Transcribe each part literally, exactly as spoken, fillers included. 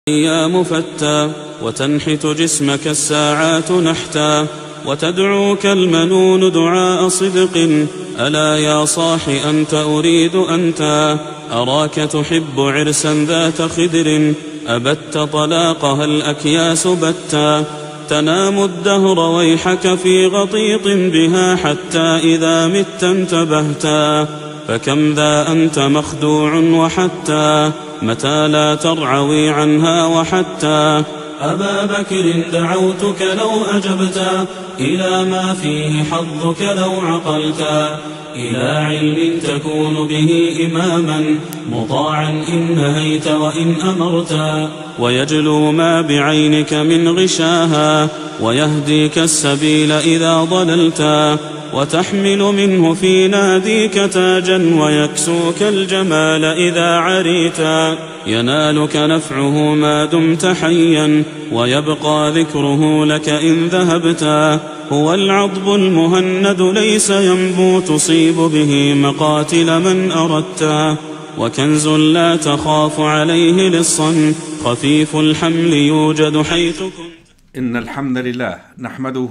الأيام فتى وتنحت جسمك الساعات نحتا وتدعوك المنون دعاء صدق ألا يا صاح أنت أريد أنت أراك تحب عرسا ذات خدر أبت طلاقها الأكياس بتا تنام الدهر ويحك في غطيط بها حتى إذا مت انتبهتا فكم ذا أنت مخدوع وحتى متى لا ترعوي عنها وحتى أبا بكر دعوتك لو أجبتا إلى ما فيه حظك لو عقلتا إلى علم تكون به إماما مطاعا إن نهيت وإن أمرتا ويجلو ما بعينك من غشاها ويهديك السبيل إذا ضللتا وتحمل منه في ناديك تاجا ويكسوك الجمال إذا عريتا ينالك نفعه ما دمت حيا ويبقى ذكره لك إن ذهبتا هو العضب المهند ليس ينبو تصيب به مقاتل من أردتا وكنز لا تخاف عليه للصن خفيف الحمل يوجد حيث كنت. إن الحمد لله نحمده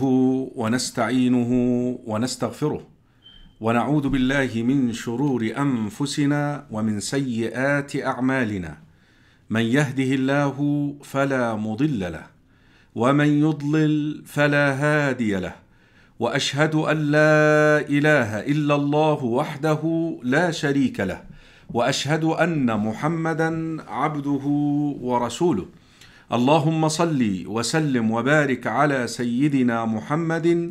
ونستعينه ونستغفره ونعوذ بالله من شرور أنفسنا ومن سيئات أعمالنا من يهده الله فلا مضل له ومن يضلل فلا هادي له وأشهد أن لا إله إلا الله وحده لا شريك له وأشهد أن محمدا عبده ورسوله اللهم صل وسلم وبارك على سيدنا محمد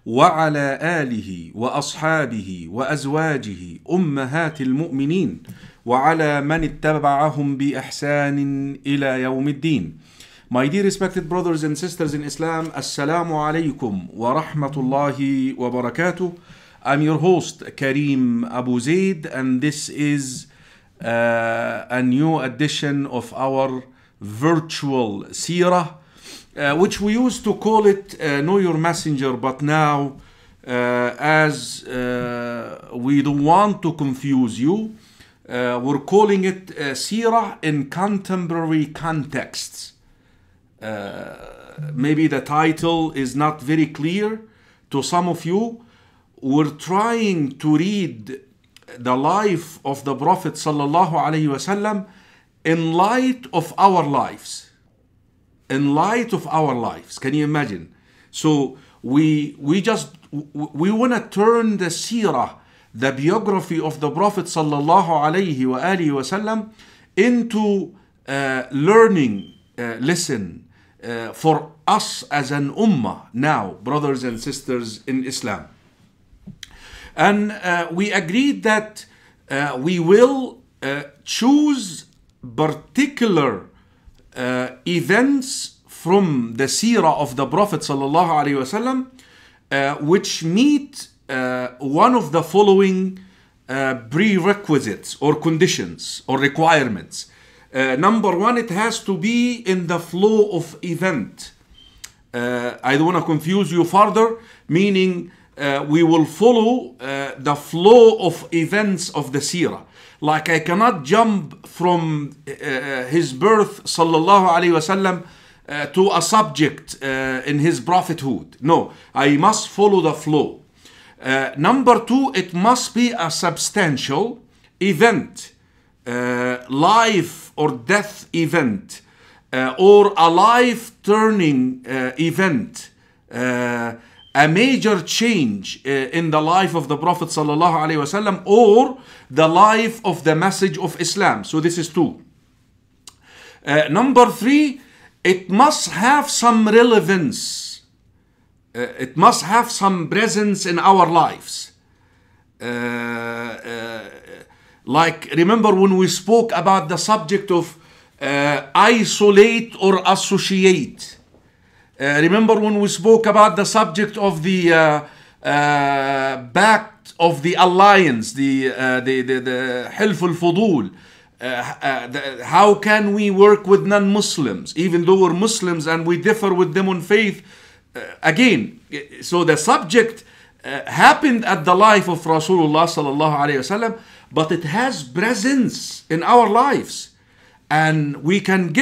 وعلى آله وأصحابه وأزواجه أمهات المؤمنين وعلى من اتبعهم بإحسان إلى يوم الدين. My dear respected brothers and sisters in Islam, Assalamu alaikum wa rahmatullahi wa barakatuh. I'm your host Kareem Abu Zaid, and this is uh, a new edition of our virtual Seerah, uh, which we used to call it uh, Know Your Messenger, but now uh, as uh, we don't want to confuse you, uh, we're calling it uh, Seerah in contemporary contexts. Uh, maybe the title is not very clear to some of you. We're trying to read the life of the Prophet sallallahu alaihi wasallam in light of our lives. In light of our lives. Can you imagine? So we we just we want to turn the seerah, the biography of the Prophet sallallahu alaihi wa alihi wasallam, into uh, learning uh, lesson uh, for us as an ummah now, brothers and sisters in Islam. And uh, we agreed that uh, we will uh, choose particular uh, events from the seerah of the Prophet sallallahu alaihi wasallam, uh, which meet uh, one of the following uh, prerequisites or conditions or requirements. Uh, number one, it has to be in the flow of event. Uh, I don't want to confuse you further, meaning uh, we will follow uh, the flow of events of the seerah. Like I cannot jump from uh, his birth sallallahu alaihi wasallam uh, to a subject uh, in his prophethood. No, I must follow the flow. Uh, number two, it must be a substantial event, uh, life or death event, uh, or a life-turning uh, event, uh, a major change uh, in the life of the Prophet sallallahu alaihi wasallam, or the life of the message of Islam. So this is two. Uh, number three, it must have some relevance. Uh, it must have some presence in our lives. Uh, uh, like remember when we spoke about the subject of uh, isolate or associate. Uh, remember when we spoke about the subject of the uh, uh, pact of the alliance, the uh, the the, the Hilf al-Fudul. Uh, uh, the, how can we work with non-Muslims, even though we're Muslims and we differ with them on faith? Uh, again, so the subject uh, happened at the life of Rasulullah sallallahu alaihi wasallam, but it has presence in our lives, and we can get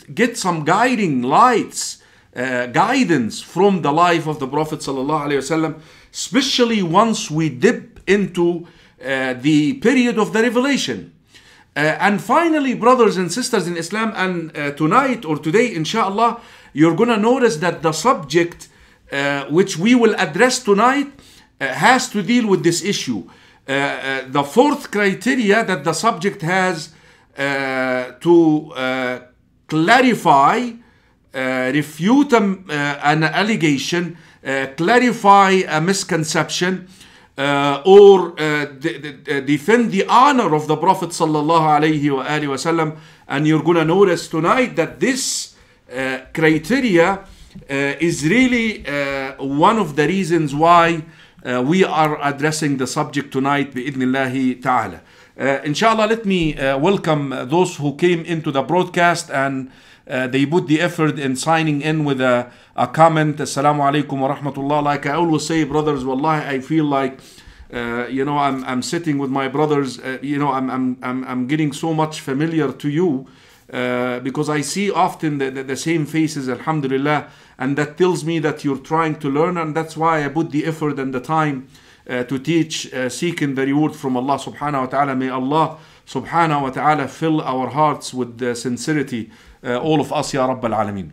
get some guiding lights, uh, guidance from the life of the Prophet sallallahu alaihi wasallam, especially once we dip into uh, the period of the revelation. Uh, and finally, brothers and sisters in Islam, and uh, tonight or today, inshallah, you're going to notice that the subject uh, which we will address tonight uh, has to deal with this issue. Uh, uh, the fourth criteria that the subject has uh, to uh, clarify, uh, refute um, uh, an allegation, uh, clarify a misconception, uh, or uh, de de defend the honor of the Prophet sallallahu alaihi wa alihi wasallam. And you're going to notice tonight that this uh, criteria uh, is really uh, one of the reasons why uh, we are addressing the subject tonight bi'idhnillahi ta'ala. Uh, inshallah, let me uh, welcome those who came into the broadcast and uh, they put the effort in signing in with a, a comment. Assalamu alaikum wa rahmatullah. Like I always say, brothers, wallahi, I feel like uh, you know, I'm I'm sitting with my brothers. Uh, you know, I'm I'm I'm I'm getting so much familiar to you uh, because I see often the, the, the same faces. Alhamdulillah, and that tells me that you're trying to learn, and that's why I put the effort and the time Uh, to teach, uh, seeking the reward from Allah subhanahu wa ta'ala. May Allah subhanahu wa ta'ala fill our hearts with uh, sincerity, uh, all of us, Ya Rabbal Alameen.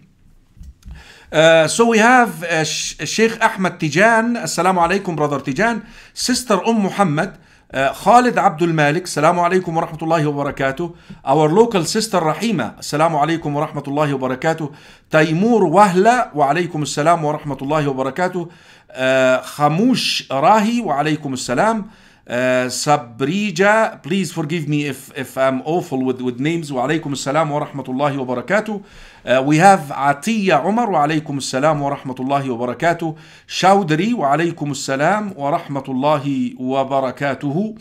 Uh, so we have uh, Sheikh Ahmed Tijan. Assalamu alaikum, brother Tijan. Sister Umm Muhammad. Uh, Khalid Abdul Malik. Assalamu alaikum wa rahmatullahi wa barakatuh. Our local sister Rahima. Assalamu alaikum wa rahmatullahi wa barakatuh. Taimur Wahla. Wa alaikum assalam wa rahmatullahi wa barakatuh. Uh, Khamush Rahi, wa alaykum assalam. Uh, Sabrija, please forgive me if, if I'm awful with, with names. Wa alaykum assalam wa rahmatullahi wa barakatuh. Uh, we have Atiya Umar, wa alaykum assalam wa rahmatullahi wa barakatuh. Shawdari, wa alaykum assalam wa rahmatullahi wa barakatuh.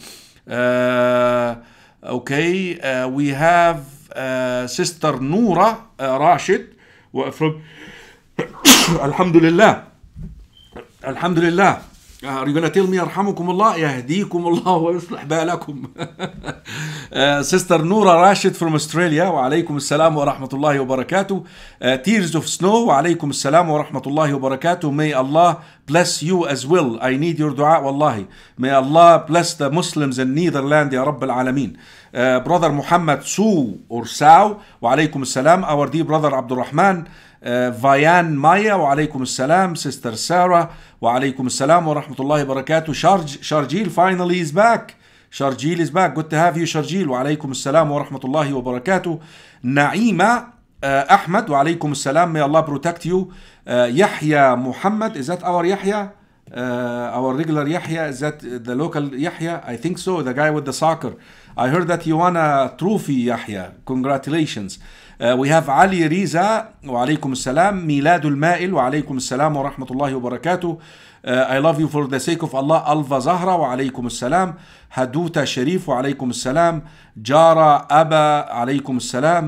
Uh, okay, uh, we have uh, Sister Noura uh, Rashid from Alhamdulillah. Alhamdulillah. Uh, are you going to tell me Arhamukum Allah? Yahdikum Allah wa yuslih balakum. uh, Sister Noura Rashid from Australia. Wa alaykum assalam wa rahmatullahi wa barakatuh. Uh, Tears of Snow. Wa alaykum assalam wa rahmatullahi wa barakatuh. May Allah bless you as well. I need your dua, wallahi. May Allah bless the Muslims in Netherlands, Ya Rabbal Alameen. Uh, brother Muhammad Su or Sao. Wa alaykum assalam. Our dear brother Abdul Rahman. Uh, Vayan Maya, wa alaykum assalam. Sister Seerah, wa alaykum assalam wa rahmatullahi wa barakatuh. Sharj, Sharjil finally is back. Sharjil is back. Good to have you, Sharjil. Wa alaykum assalam wa rahmatullahi wa barakatuh. Naima uh, Ahmed, wa alaykum assalam. May Allah protect you. Uh, Yahya Muhammad, is that our Yahya? Uh, our regular Yahya, is that the local Yahya? I think so, the guy with the soccer. I heard that you won a trophy, Yahya. Congratulations. Uh, we have Ali Riza, wa alaykum assalam. Miladul Ma'il, wa alaykum assalam wa rahmatullahi wa barakatuh. Uh, I love you for the sake of Allah. Alva Zahra, wa alaykum assalam. Haduta Sharif, wa alaykum assalam. Jara Aba, alaykum assalam.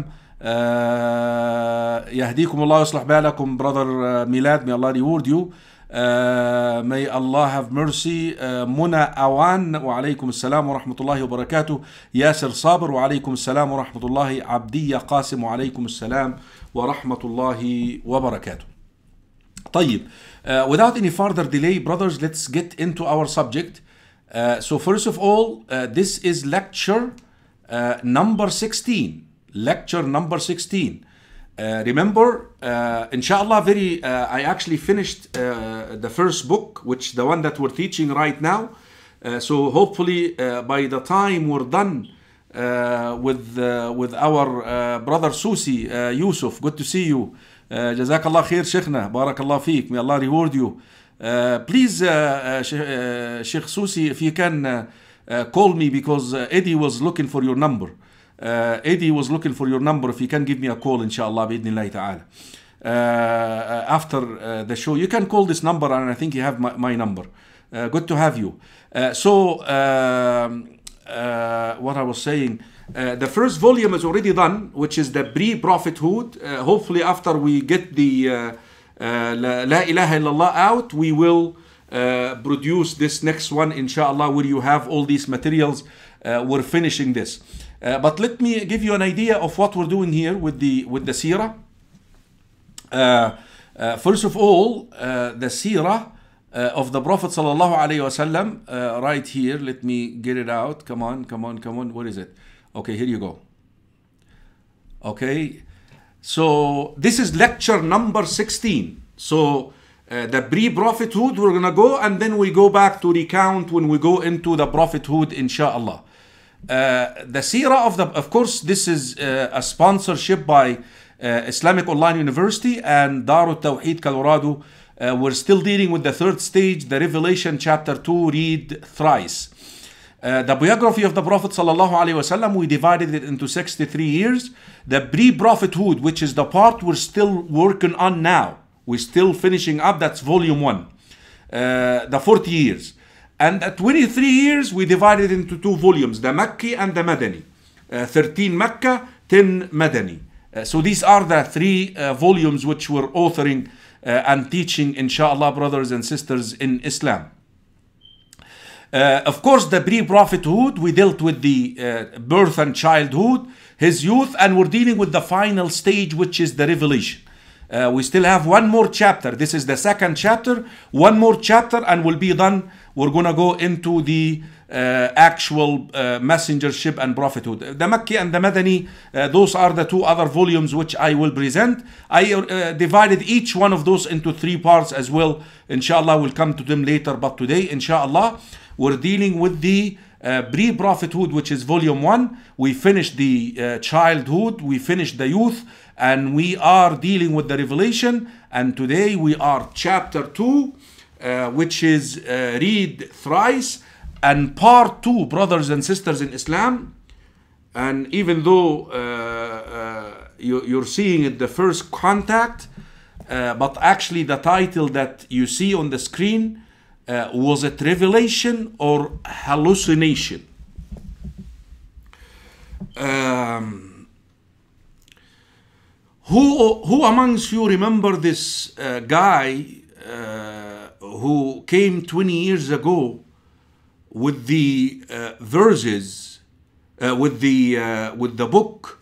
Yahdikum Allah wa yuslih balakum, brother uh, Milad. May Allah reward you. Uh, may Allah have mercy. uh, Muna Awan, wa alaykum assalam wa rahmatullahi wa barakatuh. Yasir Sabr, wa alaykum assalam wa rahmatullahi. Abdiya Qasim, wa alaykum assalam wa rahmatullahi wa barakatuh. طيب, uh, without any further delay, brothers, let's get into our subject. Uh, so first of all, uh, this is lecture uh, number sixteen. Lecture number sixteen. Uh, remember, uh, inshallah, very. Uh, I actually finished uh, the first book, which the one that we're teaching right now. Uh, so hopefully, uh, by the time we're done uh, with uh, with our uh, brother Susi uh, Yusuf, good to see you. Uh, Jazakallah khair, Sheikhna. Barakallah feek. May Allah reward you. Uh, please, uh, uh, Sheikh Susi, if you can uh, uh, call me, because uh, Eddie was looking for your number. Uh, Eddie was looking for your number. If you can give me a call, inshallah, bi'idhnillahi ta'ala. Uh, after uh, the show, you can call this number, and I think you have my, my number. Uh, good to have you. Uh, so, um, uh, what I was saying, uh, the first volume is already done, which is the Pre-Prophethood. Uh, hopefully, after we get the uh, uh, La, La ilaha illallah out, we will uh, produce this next one, inshallah, where you have all these materials. Uh, we're finishing this. Uh, but let me give you an idea of what we're doing here with the with the Seerah. Uh, uh, first of all, uh, the Seerah uh, of the Prophet sallallahu alaihi wasallam, uh, right here. Let me get it out. Come on, come on, come on. What is it? Okay, here you go. Okay, so this is lecture number sixteen. So uh, the pre-prophethood, we're gonna go, and then we go back to recount when we go into the prophethood, inshallah. Uh, the Seerah of the, of course, this is uh, a sponsorship by uh, Islamic Online University and Darut Tawheed Colorado. Uh, we're still dealing with the third stage, the Revelation chapter two, read Thrice. Uh, the biography of the Prophet sallallahu alaihi wasallam, we divided it into sixty-three years. The pre-prophethood, which is the part we're still working on now, we're still finishing up, that's volume one, uh, the forty years. And at twenty-three years, we divided into two volumes, the Makki and the Madani. Uh, thirteen Mecca, ten Madani. Uh, so these are the three uh, volumes which we're authoring uh, and teaching, inshallah, brothers and sisters in Islam. Uh, of course, the pre-prophethood, we dealt with the uh, birth and childhood, his youth, and we're dealing with the final stage, which is the revelation. Uh, we still have one more chapter. This is the second chapter. One more chapter and we'll be done. We're going to go into the uh, actual uh, messengership and prophethood. The Makki and the Madani, uh, those are the two other volumes which I will present. I uh, divided each one of those into three parts as well. Inshallah, we'll come to them later. But today, inshallah, we're dealing with the uh, pre-prophethood, which is volume one. We finished the uh, childhood. We finished the youth. And we are dealing with the revelation, and today we are chapter two, uh, which is uh, read thrice, and part two, brothers and sisters in Islam. And even though uh, uh, you, you're seeing it, the first contact, uh, but actually the title that you see on the screen, uh, was it revelation or hallucination? Um, Who, who amongst you remember this uh, guy uh, who came twenty years ago with the uh, verses, uh, with the uh, with the book,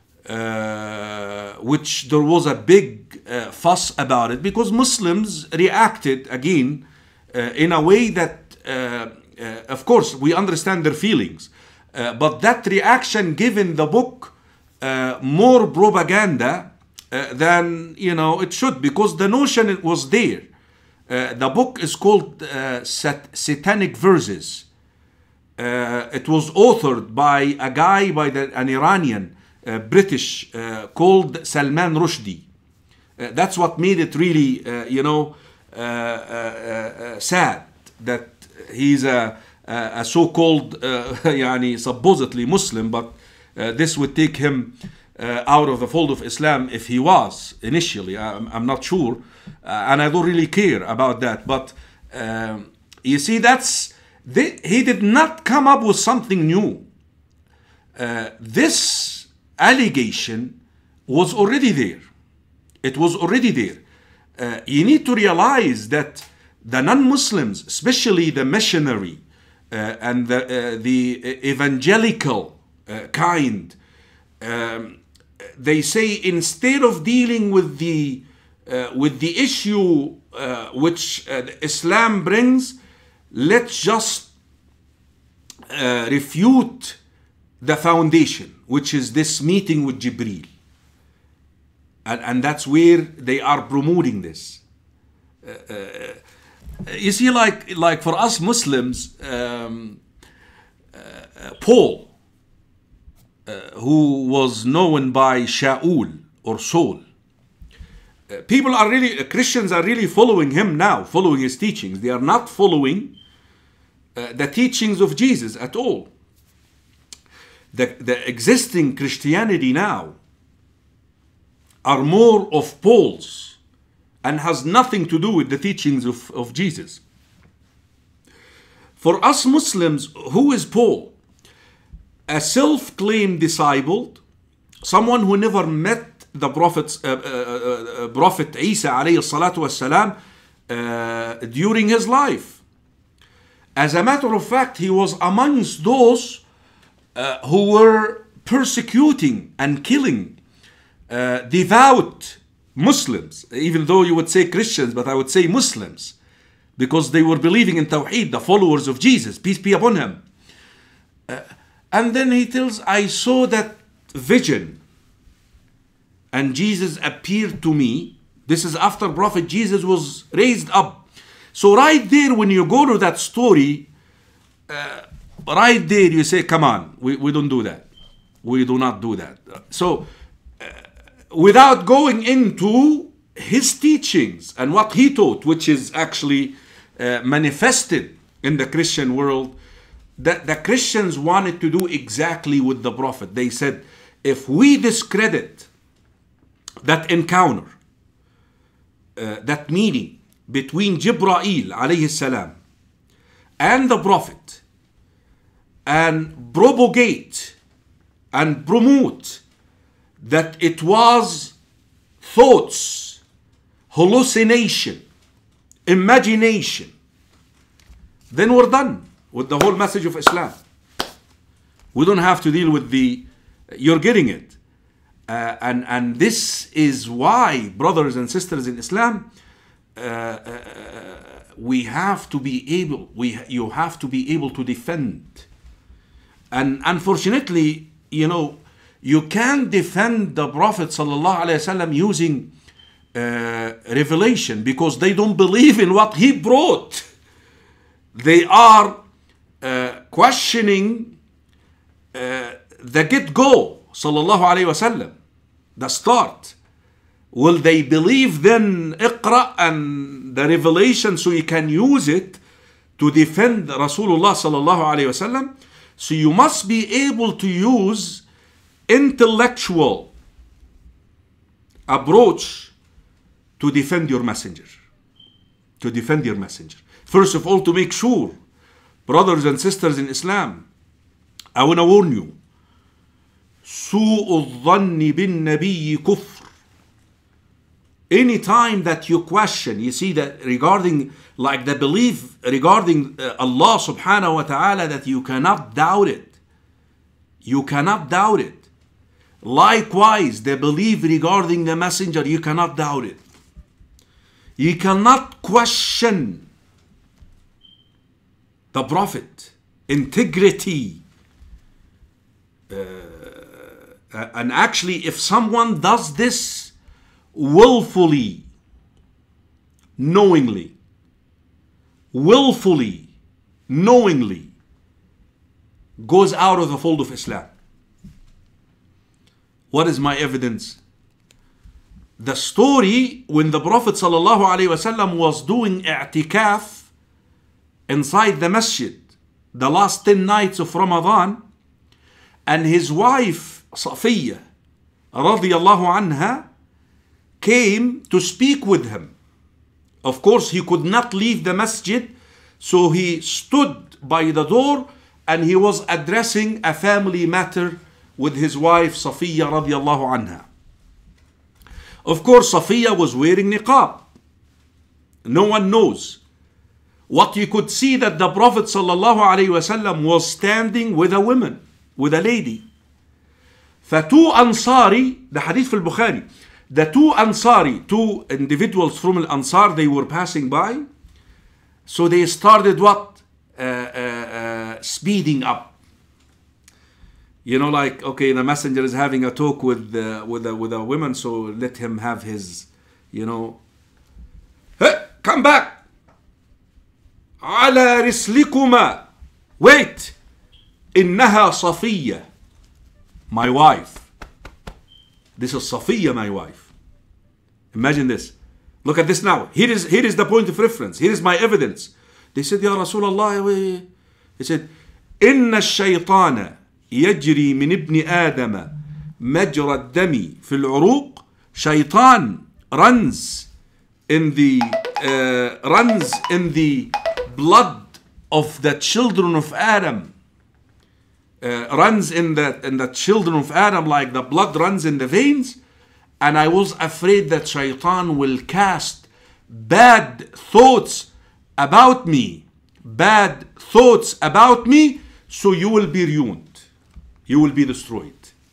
uh, which there was a big uh, fuss about it because Muslims reacted again uh, in a way that, uh, uh, of course, we understand their feelings, uh, but that reaction given the book uh, more propaganda. Uh, than you know it should, because the notion it was there. Uh, the book is called uh, Sat Satanic Verses. Uh, it was authored by a guy by the, an Iranian uh, British uh, called Salman Rushdie. Uh, that's what made it really uh, you know uh, uh, uh, sad that he's a, a so-called uh, yani supposedly Muslim, but uh, this would take him Uh, out of the fold of Islam if he was initially. I'm, I'm not sure, uh, and I don't really care about that. But um, you see, that's the, he did not come up with something new. Uh, this allegation was already there. It was already there. Uh, you need to realize that the non-Muslims, especially the missionary uh, and the, uh, the evangelical uh, kind, um, they say instead of dealing with the uh, with the issue uh, which uh, Islam brings, let's just uh, refute the foundation, which is this meeting with Jibreel, and and that's where they are promoting this. Uh, uh, you see, like like for us Muslims, um, uh, Paul. Uh, who was known by Shaul or Saul. Uh, people are really, uh, Christians are really following him now, following his teachings. They are not following uh, the teachings of Jesus at all. The, the existing Christianity now are more of Paul's and has nothing to do with the teachings of, of Jesus. For us Muslims, who is Paul? A self-claimed disciple, someone who never met the Prophet, uh, uh, uh, Prophet Isa alayhi salatu wassalam, uh, during his life. As a matter of fact, he was amongst those uh, who were persecuting and killing uh, devout Muslims, even though you would say Christians, but I would say Muslims, because they were believing in Tawheed, the followers of Jesus, peace be upon him. Uh, and then he tells, I saw that vision, and Jesus appeared to me. This is after Prophet Jesus was raised up. So right there, when you go to that story, uh, right there you say, come on, we, we don't do that. We do not do that. So, uh, without going into his teachings and what he taught, which is actually uh, manifested in the Christian world, that the Christians wanted to do exactly with the Prophet. They said, if we discredit that encounter, uh, that meeting between Jibreel alayhi salam and the Prophet, and propagate and promote that it was thoughts, hallucination, imagination, then we're done with the whole message of Islam. We don't have to deal with the, you're getting it. Uh, and, and this is why, brothers and sisters in Islam, uh, uh, we have to be able, we, you have to be able to defend. And unfortunately, you know, you can't defend the Prophet sallallahu alaihi wasallam using uh, revelation, because they don't believe in what he brought. They are uh, questioning uh, the get-go, sallallahu alaihi wasallam, the start. Will they believe then Iqra and the revelation so you can use it to defend Rasulullah sallallahu alaihi wasallam? So you must be able to use intellectual approach to defend your messenger. To defend your messenger. First of all, to make sure, brothers and sisters in Islam, I want to warn you, سوء الظن بالنبي كفر. Any time that you question, you see that regarding like the belief regarding uh, Allah subhanahu wa ta'ala, that you cannot doubt it. You cannot doubt it. Likewise, the belief regarding the messenger, you cannot doubt it. You cannot question the Prophet, integrity. Uh, and actually, if someone does this willfully, knowingly, willfully, knowingly, goes out of the fold of Islam. What is my evidence? The story when the Prophet ﷺ was doing i'tikaf inside the masjid, the last ten nights of Ramadan, and his wife Safiyyah radiyallahu anha came to speak with him. Of course, he could not leave the masjid, so he stood by the door and he was addressing a family matter with his wife Safiyyah radiyallahu anha. Of course, Safiyyah was wearing niqab. No one knows. What you could see that the Prophet sallallahu alaihi wasallam was standing with a woman, with a lady. فَتُو Ansari, the hadith في البخاري, the two Ansari, two individuals from Al-Ansar, they were passing by. So they started what? Uh, uh, uh, speeding up. You know, like, okay, the messenger is having a talk with uh, with a with a woman, so let him have his, you know. Hey, come back. على رسلكما. Wait. إنها صفية. My wife. This is Safiyyah, my wife. Imagine this. Look at this now. Here is here is the point of reference. Here is my evidence. They said, Ya Rasulullah. He said, إن الشيطان يجري من ابن آدم مجرى الدم في العروق. Shaitan runs in the uh, runs in the blood of the children of Adam. Uh, runs in the in the children of Adam like the blood runs in the veins. And I was afraid that Shaitan will cast bad thoughts about me. Bad thoughts about me, so you will be ruined. You will be destroyed.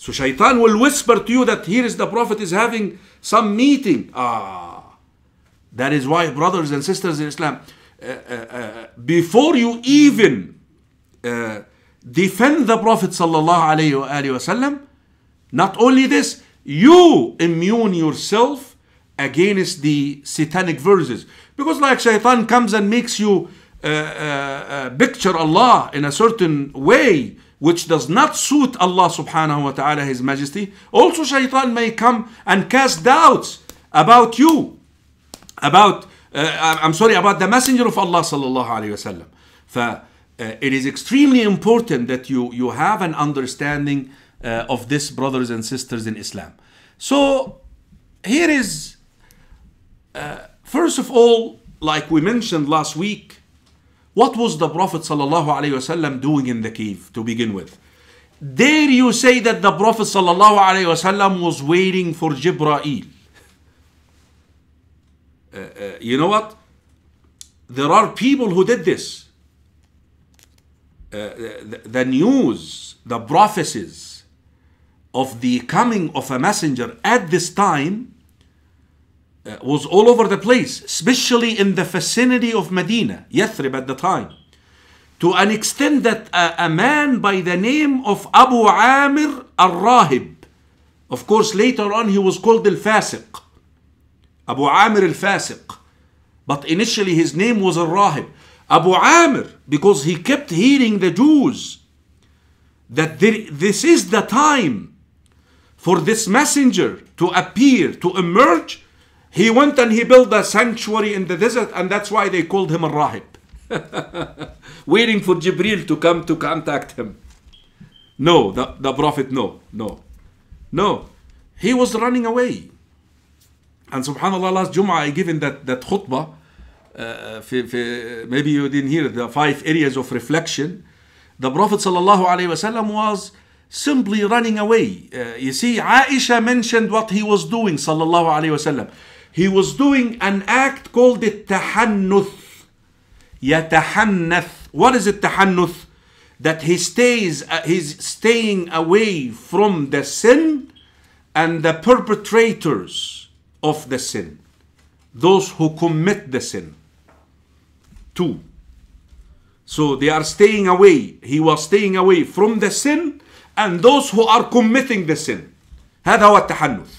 So shaitan will whisper to you that here is the Prophet is having some meeting. Ah, that is why, brothers and sisters in Islam, uh, uh, uh, before you even uh, defend the Prophet sallallahu alaihi wasallam, not only this, you immune yourself against the satanic verses. Because like shaitan comes and makes you uh, uh, uh, picture Allah in a certain way which does not suit Allah subhanahu wa ta'ala, His Majesty. Also shaitan may come and cast doubts about you, about, uh, I'm sorry, about the Messenger of Allah sallallahu alayhi wa sallam. For, uh, it is extremely important that you, you have an understanding uh, of this, brothers and sisters in Islam. So here is, uh, first of all, like we mentioned last week, what was the Prophet sallallahu alaihi wasallam doing in the cave to begin with? Dare you say that the Prophet sallallahu alaihi wasallam was waiting for Jibreel? Uh, uh, you know what? There are people who did this. Uh, the, the news, the prophecies of the coming of a messenger at this time Uh, was all over the place, especially in the vicinity of Medina, Yathrib at the time, to an extent that a, a man by the name of Abu Amir al-Rahib, of course later on he was called al-Fasiq, Abu Amir al-Fasiq, but initially his name was al-Rahib. Abu Amir, because he kept hearing the Jews that there, this is the time for this messenger to appear, to emerge, he went and he built a sanctuary in the desert, and that's why they called him al-Rahib. Waiting for Jibreel to come to contact him. No, the, the Prophet, no, no, no. He was running away. And subhanAllah, last Jum'ah I given that, that khutbah, uh, fi, fi, maybe you didn't hear the five areas of reflection. The Prophet sallallahu alaihi wasallam was simply running away. Uh, you see, Aisha mentioned what he was doing, sallallahu alaihi wasallam. He was doing an act called it tahannuth. Yatahannath. What is it, tahannuth? That he stays, uh, he's staying away from the sin and the perpetrators of the sin. Those who commit the sin. Two. So they are staying away. He was staying away from the sin and those who are committing the sin. هذا هو التحنث.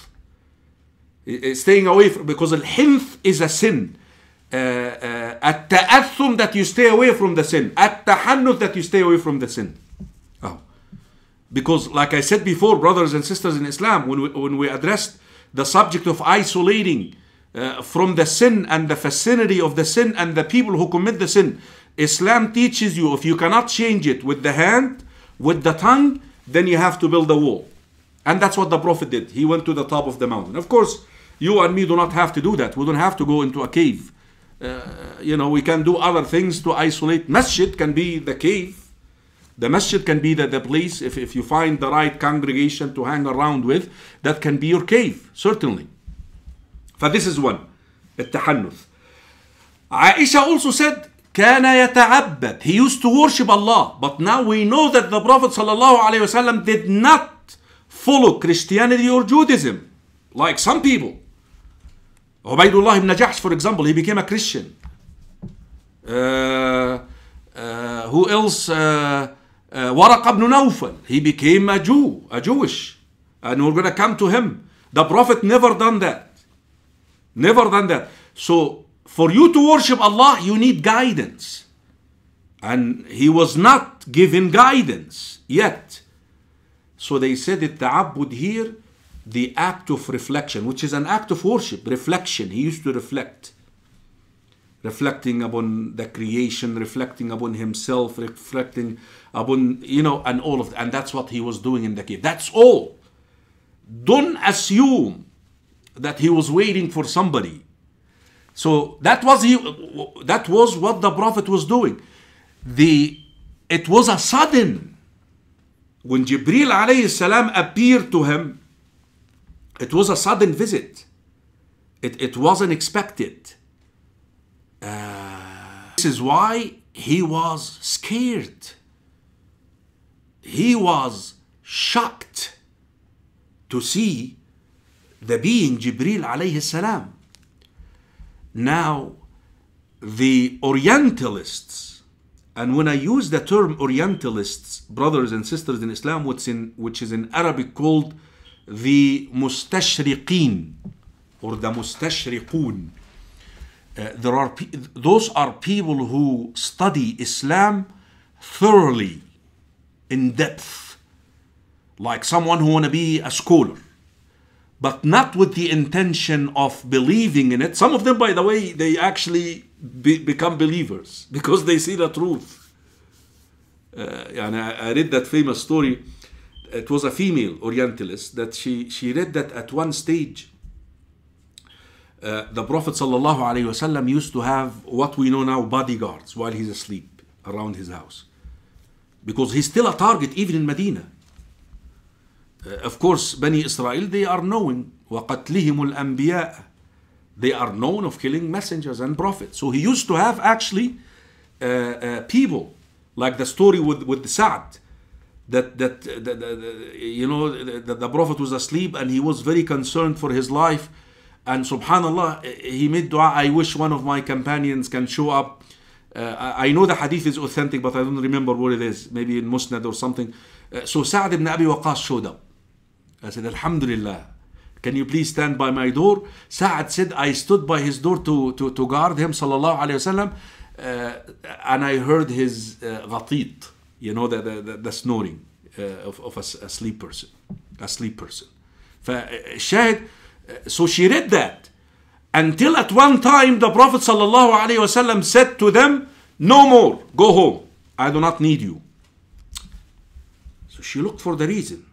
Staying away from, because al-hinth is a sin. Uh, uh, at-ta'athum, that you stay away from the sin. At-tahannuth, that you stay away from the sin. Oh. Because like I said before, brothers and sisters in Islam, when we, when we addressed the subject of isolating uh, from the sin and the vicinity of the sin and the people who commit the sin, Islam teaches you if you cannot change it with the hand, with the tongue, then you have to build a wall. And that's what the Prophet did. He went to the top of the mountain. Of course, you and me do not have to do that. We don't have to go into a cave. Uh, you know, we can do other things to isolate. Masjid can be the cave. The masjid can be the, the place, if, if you find the right congregation to hang around with, that can be your cave, certainly. For this is one, التحنث. Aisha also said, كان يتعبد. He used to worship Allah. But now we know that the Prophet ﷺ did not follow Christianity or Judaism, like some people. Ubaydullah ibn Jahsh, for example, he became a Christian. Uh, uh, who else? Uh, uh, Waraq ibn Nawfal, he became a Jew, a Jewish. And we're going to come to him. The Prophet never done that. Never done that. So, for you to worship Allah, you need guidance. And he was not given guidance yet. So they said that ta'abbud here, the act of reflection, which is an act of worship, reflection. He used to reflect. Reflecting upon the creation, reflecting upon himself, reflecting upon, you know, and all of that. And that's what he was doing in the cave. That's all. Don't assume that he was waiting for somebody. So that was he. That was what the Prophet was doing. The it was a sudden. When Jibreel alayhi salam appeared to him, it was a sudden visit. It, it wasn't expected. Uh, this is why he was scared. He was shocked to see the being Jibreel alayhi salam. Now, the Orientalists, and when I use the term Orientalists, brothers and sisters in Islam, which, in, which is in Arabic called the Mustashriqeen or the Mustashriqoon, uh, there are those are people who study Islam thoroughly, in depth, like someone who want to be a scholar, but not with the intention of believing in it. Some of them, by the way, they actually be, become believers because they see the truth. Uh, and I, I read that famous story. It was a female Orientalist that she, she read that at one stage, uh, the Prophet sallallahu alaihi wasallam used to have what we know now bodyguards while he's asleep around his house, because he's still a target even in Medina. Uh, of course, Bani Israel, they are known, وَقَتْلِهِمُ الْأَنْبِيَاءَ, they are known of killing messengers and prophets. So he used to have actually uh, uh, people, like the story with, with Sa'd, that, that, that, that you know, the, the Prophet was asleep and he was very concerned for his life. And subhanallah, he made dua, I wish one of my companions can show up. Uh, I know the hadith is authentic, but I don't remember what it is. Maybe in Musnad or something. Uh, so Sa'd ibn Abi Waqqas showed up. I said, Alhamdulillah, can you please stand by my door? Sa'd said, I stood by his door to, to, to guard him, sallallahu alayhi wasallam, uh, and I heard his uh, ghatit, you know, the, the, the, the snoring uh, of, of a, a sleep person. A sleep person. فشاهد, so she read that. Until at one time the Prophet sallallahu alaihi wasallam said to them, no more, go home, I do not need you. So she looked for the reason.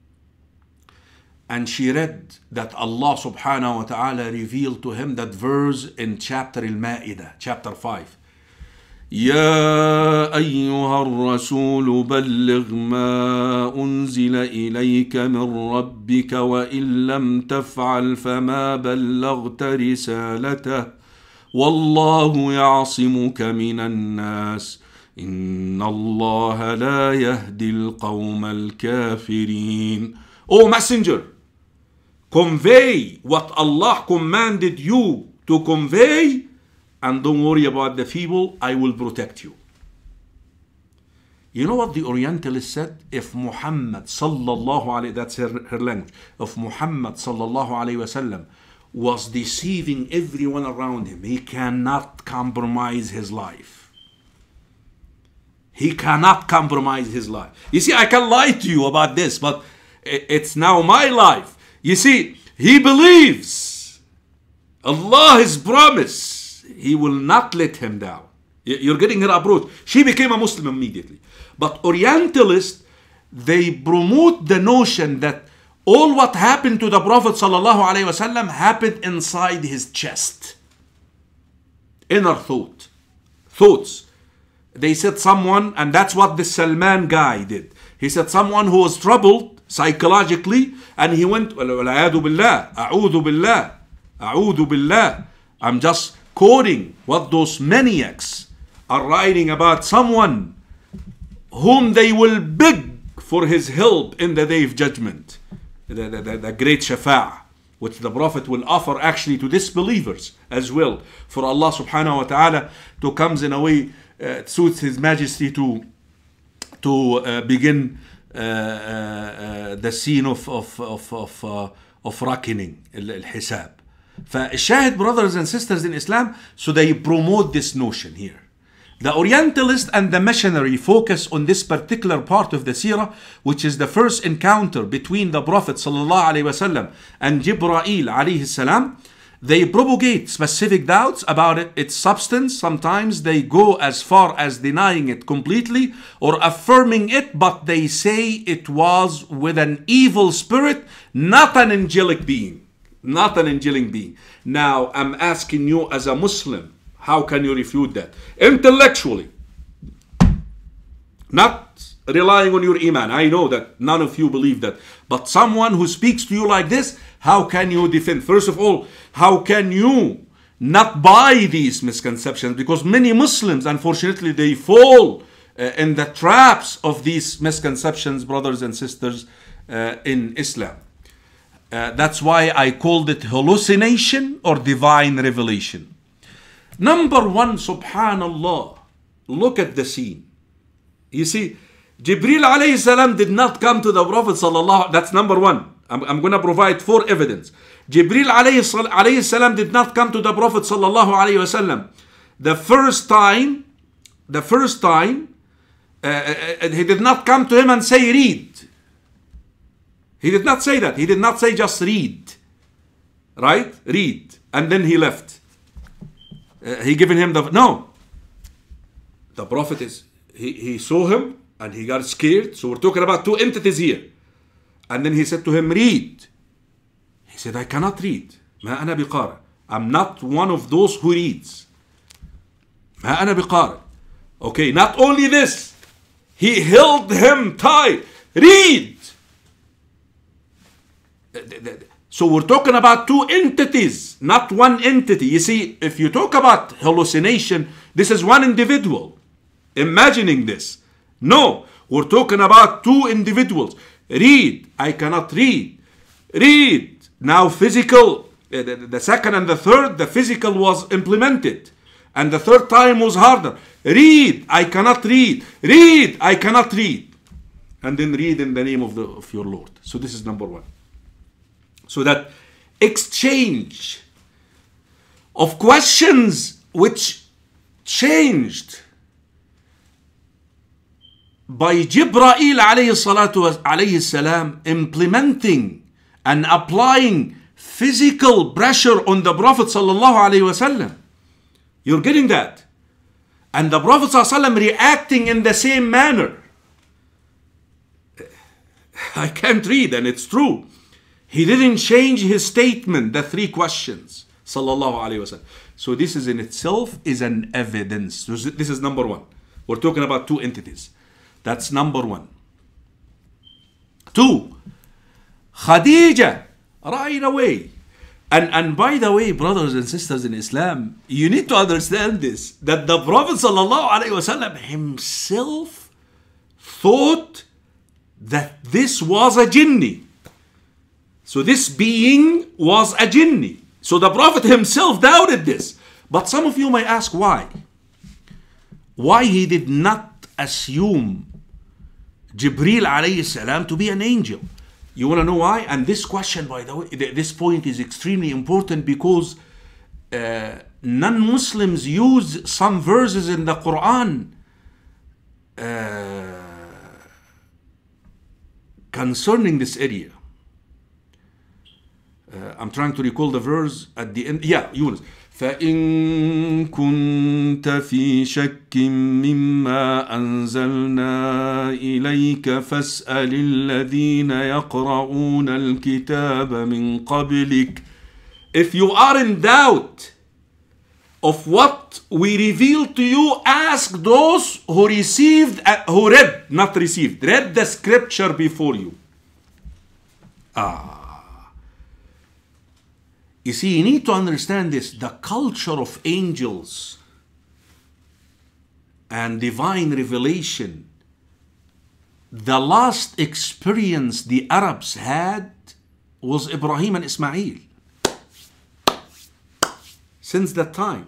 And she read that Allah subhanahu wa ta'ala revealed to him that verse in chapter Al-Ma'idah, chapter five. يا أيها الرسول بلغ ما أنزل إليك من ربك وإن لم تفعل فما بلغت رسالته والله يعصمك من الناس إن الله لا يهدي القوم الكافرين. O messenger, convey what Allah commanded you to convey, and don't worry about the feeble, I will protect you. You know what the Orientalist said? If Muhammad sallallahu alayhi, that's her, her language, if Muhammad sallallahu alayhi wasallam was deceiving everyone around him, he cannot compromise his life. He cannot compromise his life. You see, I can lie to you about this, but it's now my life. You see, he believes Allah has promised He will not let him down. You're getting her approach. She became a Muslim immediately. But Orientalists, they promote the notion that all what happened to the Prophet sallallahu alaihi wasallam happened inside his chest. Inner thought. Thoughts. They said someone, and that's what the Salman guy did. He said someone who was troubled psychologically, and he went, A'udhu billah, A'udhu billah, A'udhu billah. I'm just quoting what those maniacs are writing about someone whom they will beg for his help in the day of judgment. The, the, the, the great shafa'ah, which the Prophet will offer actually to disbelievers as well. For Allah subhanahu wa ta'ala to comes in a way, uh, suits His Majesty to, to uh, begin uh, uh, uh, the scene of, of, of, of, uh, of reckoning, al-hisab. فالشاهد, brothers and sisters in Islam, so they promote this notion here. The Orientalist and the missionary focus on this particular part of the Seerah, which is the first encounter between the Prophet sallallahu alaihi wasallam and Jibreel alayhi salam. They propagate specific doubts about it, its substance. Sometimes they go as far as denying it completely or affirming it, but they say it was with an evil spirit, not an angelic being. Not an angelic being. Now, I'm asking you as a Muslim, how can you refute that? Intellectually. Not relying on your iman. I know that none of you believe that. But someone who speaks to you like this, how can you defend? First of all, how can you not buy these misconceptions? Because many Muslims, unfortunately, they fall uh, in the traps of these misconceptions, brothers and sisters, uh, in Islam. Uh, that's why I called it hallucination or divine revelation. Number one, subhanallah, look at the scene. You see, Jibreel alayhi salam did not come to the Prophet sallallahu. That's number one. I'm, I'm going to provide four evidence. Jibreel alayhi salam did not come to the Prophet sallallahu alayhi wasallam. The first time, the first time, uh, uh, he did not come to him and say read. He did not say that. He did not say just read. Right? Read. And then he left. Uh, he given him the... No. The Prophet is... He, he saw him and he got scared. So we're talking about two entities here. And then he said to him, read. He said, I cannot read. ما أنا بقارئ. I'm not one of those who reads. ما أنا بقارئ. Okay, not only this. He held him tight. Read. So we're talking about two entities, not one entity. You see, if you talk about hallucination, this is one individual imagining this. No, we're talking about two individuals. Read, I cannot read. Read, now physical, the second and the third, the physical was implemented. And the third time was harder. Read, I cannot read. Read, I cannot read. And then read in the name of, the, of your Lord. So this is number one. So that exchange of questions which changed by Jibreel alayhi salatu alayhi salam implementing and applying physical pressure on the Prophet sallallahu alayhi wasallam. You're getting that? And the Prophet sallallahu alayhi wasallam reacting in the same manner. I can't read, and it's true. He didn't change his statement, the three questions. Sallallahu alayhi wasallam. So this is in itself is an evidence. So this is number one. We're talking about two entities. That's number one. Two, Khadija, right away. And, and by the way, brothers and sisters in Islam, you need to understand this, that the Prophet sallallahu alayhi wasallam himself thought that this was a jinni. So this being was a jinni. So the Prophet himself doubted this. But some of you may ask why. Why he did not assume Jibreel alayhi salam to be an angel. You want to know why? And this question, by the way, this point is extremely important because uh, non-Muslims use some verses in the Quran uh, concerning this area. Uh, I'm trying to recall the verse at the end. Yeah, Yunus. فَإِن كُنْتَ فِي شَكٍّ مِّمَّا أَنزَلْنَا إِلَيْكَ فَاسْأَلِ الَّذِينَ يَقْرَؤُونَ الْكِتَابَ مِنْ قَبْلِكَ. If you are in doubt of what we revealed to you, ask those who received, uh, who read, not received, read the scripture before you. Ah. You see, you need to understand this. The culture of angels and divine revelation, the last experience the Arabs had was Ibrahim and Ismail. Since that time.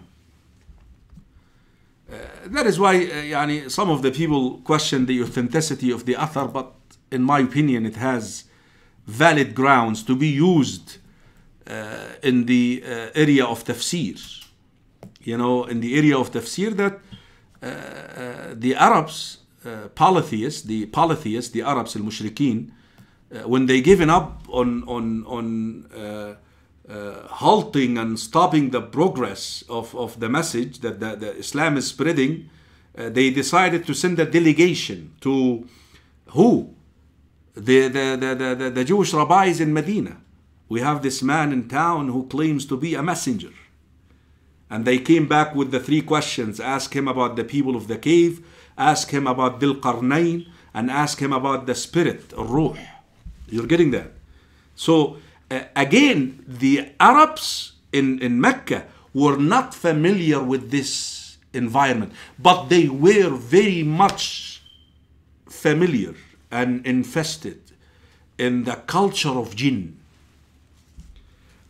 Uh, that is why uh, yani, some of the people question the authenticity of the author, but in my opinion it has valid grounds to be used Uh, in the uh, area of tafsir. You know, in the area of tafsir that uh, uh, the Arabs, uh, polytheists, the polytheists, the Arabs, al-Mushrikeen, uh, when they given up on, on, on uh, uh, halting and stopping the progress of, of the message that the, the Islam is spreading, uh, they decided to send a delegation to who? The, the, the, the, the Jewish rabbis in Medina. We have this man in town who claims to be a messenger. And they came back with the three questions. Ask him about the people of the cave. Ask him about Dhul Qarnayn. And ask him about the spirit, Ruh. You're getting that? So, uh, again, the Arabs in, in Mecca were not familiar with this environment. But they were very much familiar and infested in the culture of jinn.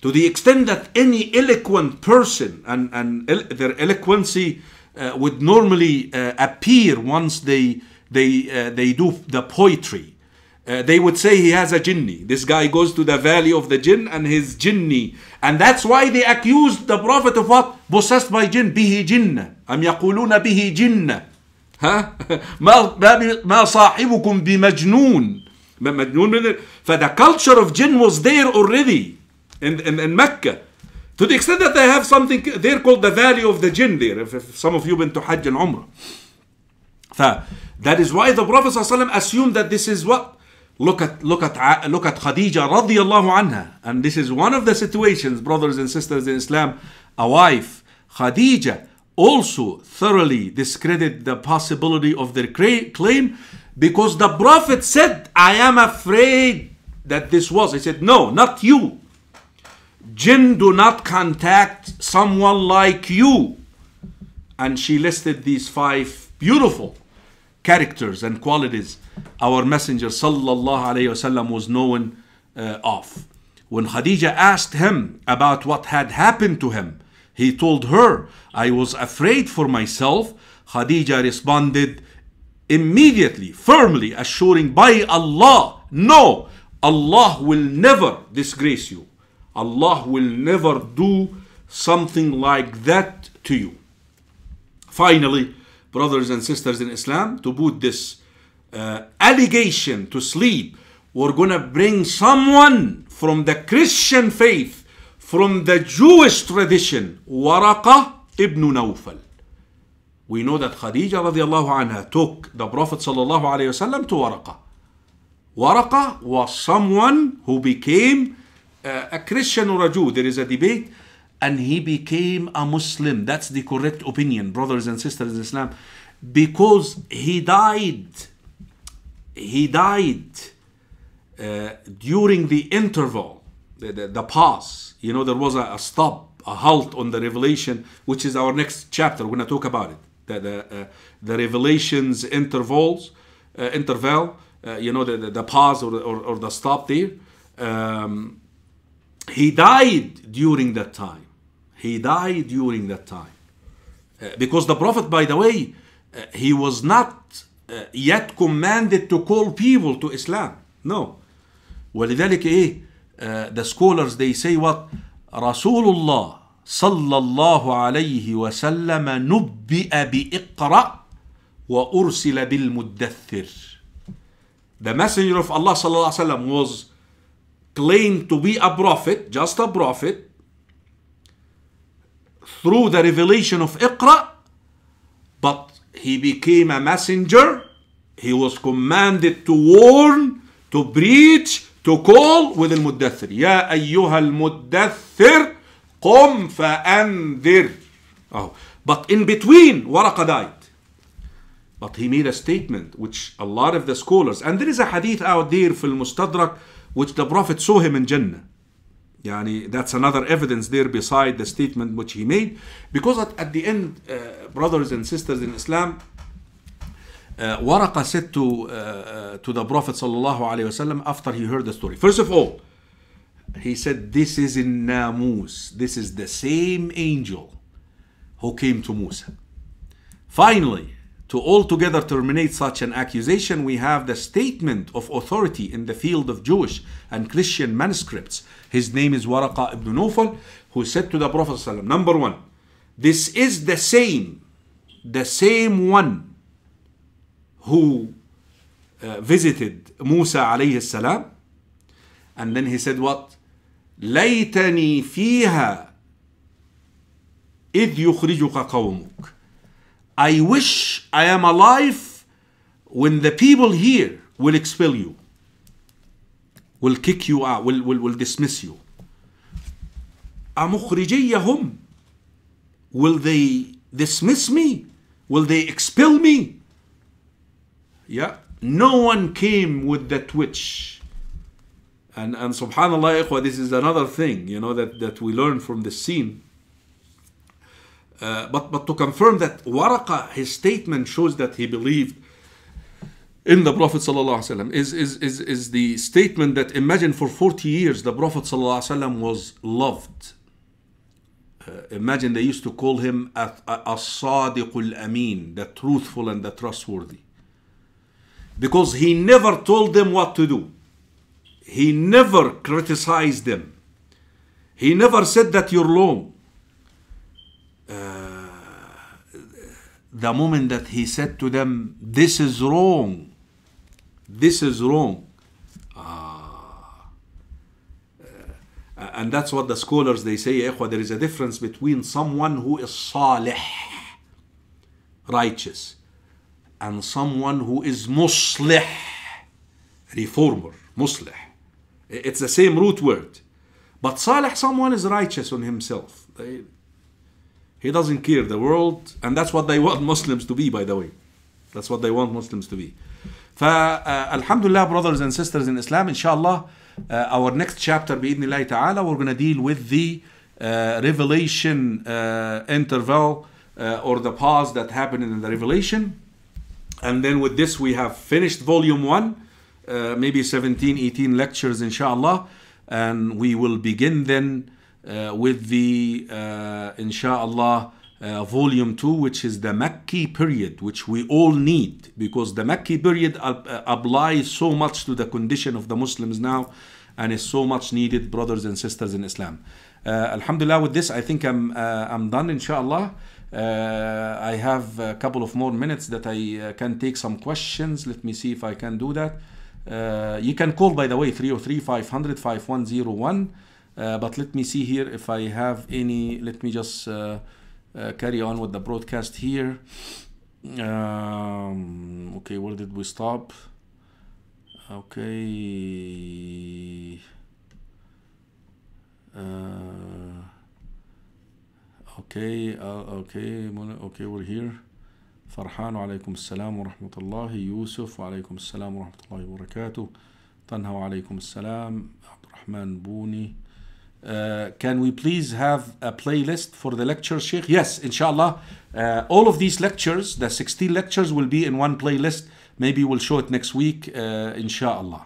To the extent that any eloquent person, and, and el their eloquency uh, would normally uh, appear once they, they, uh, they do the poetry. Uh, they would say he has a jinni. This guy goes to the valley of the jinn and his jinni. And that's why they accused the Prophet of what? Possessed by jinn. Bihi jinna. Am yaquluna bihi jinna. ها ما ما صاحبكم بمجنون. مجنون. For the culture of jinn was there already in, in, in Mecca. To the extent that they have something there called the Valley of the Jinn there. If, if some of you been to Hajj and Umrah. So that is why the Prophet ﷺ assumed that this is what? Look at look at look at Khadija radiyallahu anha. And this is one of the situations, brothers and sisters in Islam. A wife, Khadija, also thoroughly discredited the possibility of their claim, because the Prophet said, I am afraid that this was. He said, no, not you. Jinn do not contact someone like you. And she listed these five beautiful characters and qualities our Messenger sallallahu alayhi wasallam was known uh, of. When Khadija asked him about what had happened to him, he told her, I was afraid for myself. Khadija responded immediately, firmly assuring, by Allah, no, Allah will never disgrace you. Allah will never do something like that to you. Finally, brothers and sisters in Islam, to put this uh, allegation to sleep, we're going to bring someone from the Christian faith, from the Jewish tradition, Waraqa ibn Nawfal. We know that Khadija radiallahu anha took the Prophet sallallahu alayhi wasallam to Waraqa. Waraqa was someone who became uh, a Christian or a Jew. There is a debate. And he became a Muslim. That's the correct opinion, brothers and sisters in Islam. Because he died. He died uh, during the interval, the, the, the pause. You know, there was a, a stop, a halt on the revelation, which is our next chapter. We're going to talk about it. The, the, uh, the revelations intervals, uh, interval, uh, you know, the, the, the pause or, or, or the stop there. Um, he died during that time. He died during that time. Uh, because the Prophet, by the way, uh, he was not uh, yet commanded to call people to Islam. No. ولذلك إيه? Uh, the scholars, they say what? Rasulullah sallallahu alayhi wasallam nubbi'a bi'iqra wa ursila bil muddathir. The Messenger of Allah sallallahu alayhi wasallam was claimed to be a prophet, just a prophet, through the revelation of Iqra, but he became a messenger. He was commanded to warn, to preach, to call with al-muddathir. Ya ayyuha al-muddathir, qum fa'andir. Oh. But in between, Waraqa died. But he made a statement which a lot of the scholars, and there is a hadith out there في المستدرك, which the Prophet saw him in Jannah. Yani, that's another evidence there beside the statement which he made. Because at, at the end, uh, brothers and sisters in Islam, uh, Waraqa said to, uh, uh, to the Prophet sallallahu alaihi wasallam after he heard the story. First of all, he said, this is in Namus. This is the same angel who came to Musa. Finally, to altogether terminate such an accusation, we have the statement of authority in the field of Jewish and Christian manuscripts. His name is Waraqa ibn Nawfal, who said to the Prophet ﷺ, number one, this is the same, the same one who uh, visited Musa alayhi salam. And then he said what? لَيْتَنِي فِيهَا إِذْ يُخْرِجُكَ قَوْمُكَ. I wish I am alive when the people here will expel you, will kick you out, will, will, will dismiss you. أَمُخْرِجِيَّهُمْ. Will they dismiss me? Will they expel me? Yeah. No one came with the twitch. And, and subhanallah, ikhwa, this is another thing, you know, that, that we learn from this scene. Uh, but, but to confirm that Waraqa, his statement shows that he believed in the Prophet ﷺ is, is, is, is the statement that imagine for forty years the Prophet ﷺ was loved. Uh, imagine they used to call him as-sadiqul amin, the truthful and the trustworthy. Because he never told them what to do. He never criticized them. He never said that you're wrong. Uh, the moment that he said to them, this is wrong, this is wrong. Ah. Uh, and that's what the scholars, they say, there is a difference between someone who is salih, righteous, and someone who is muslih, reformer, muslih. It's the same root word. But salih, someone is righteous on himself. They, he doesn't care the world, and that's what they want Muslims to be, by the way. That's what they want Muslims to be. Fa, uh, alhamdulillah, brothers and sisters in Islam, inshallah, uh, our next chapter, bi'idhnillahi ta'ala, we're going to deal with the uh, revelation uh, interval uh, or the pause that happened in the revelation. And then with this, we have finished volume one, uh, maybe seventeen, eighteen lectures, inshallah. And we will begin then uh, with the, uh, inshallah, uh, volume two, which is the Makki period, which we all need, because the Makki period uh, applies so much to the condition of the Muslims now, and is so much needed, brothers and sisters in Islam. Uh, alhamdulillah, with this, I think I'm, uh, I'm done, inshallah. Uh, I have a couple of more minutes that I uh, can take some questions. Let me see if I can do that. Uh, you can call, by the way, three oh three, five hundred, five one oh one. Uh, but let me see here if I have any. Let me just uh, uh, carry on with the broadcast here. Um, okay, where did we stop? Okay. Uh, okay, uh, okay, okay, we're here. فرحان وعليكم السلام ورحمة الله. يوسف وعليكم السلام ورحمة الله وبركاته. طنها وعليكم السلام. عبد الرحمن بوني. Uh, can we please have a playlist for the lectures, Sheikh? Yes, inshallah. Uh, all of these lectures, the sixteen lectures, will be in one playlist. Maybe we'll show it next week, uh, inshallah.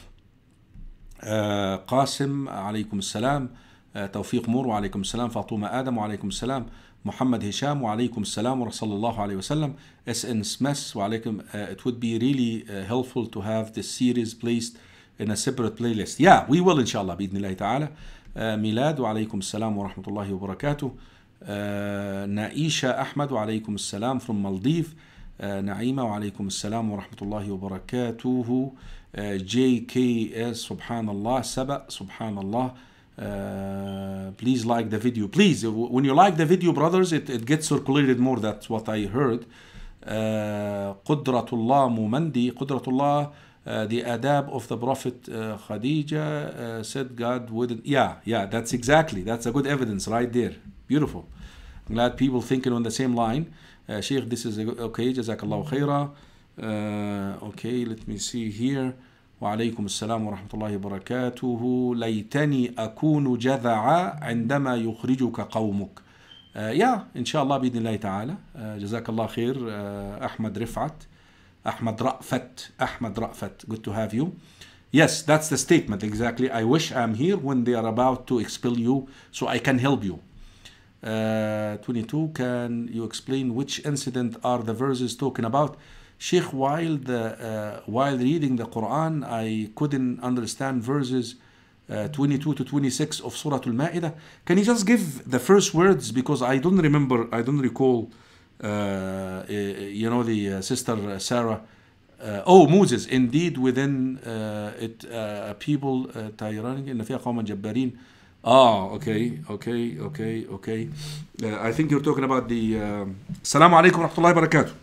Uh, قاسم عليكم السلام. uh, توفيق مور وعليكم السلام. فاطمة آدم وعليكم السلام. محمد هشام وعليكم السلام ورسول الله عليه وسلم. S N Smith وعليكم. Uh, it would be really uh, helpful to have this series placed in a separate playlist. Yeah, we will inshallah بإذن الله تعالى. uh, ميلاد وعليكم السلام ورحمة الله وبركاته. uh, نائشة أحمد وعليكم السلام from Maldives. uh, نعيمة وعليكم السلام ورحمة الله وبركاته. uh, J K S subhanallah. سبأ subhanallah. Uh, please like the video. Please, when you like the video, brothers, it, it gets circulated more. That's what I heard. uh, Qudratullah Mumandi. Qudratullah, uh, the adab of the Prophet uh, Khadija uh, said God wouldn't. Yeah, yeah, that's exactly. That's a good evidence right there. Beautiful. I'm glad people thinking on the same line. uh, Sheikh, this is a, okay. Jazakallahu khaira. uh, Okay, let me see here. وعليكم السلام ورحمة الله وبركاته. ليتني أكون جذعا عندما يخرجك قومك. uh, Yeah, inshallah بإذن الله تعالى. uh, جزاك الله خير. uh, أحمد رفعت. أحمد رأفت. أحمد رأفت. Good to have you. Yes, that's the statement exactly. I wish I'm here when they are about to expel you so I can help you. uh, twenty-two. Can you explain which incident are the verses talking about? Sheikh, while the uh, while reading the Quran, I couldn't understand verses uh, twenty-two to twenty-six of Surah Al-Ma'idah. Can you just give the first words, because I don't remember, I don't recall. Uh, you know, the uh, sister Seerah. Uh, oh, Moses. Indeed, within uh, it, uh, people tyrannic إن فيها قوما جبارين. Ah, okay, okay, okay, okay. Uh, I think you're talking about the. Assalamu alaikum wa rahmatullahi wa barakatuh.